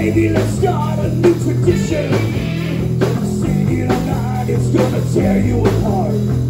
Baby, let's start a new tradition. Singing all night, it's gonna tear you apart.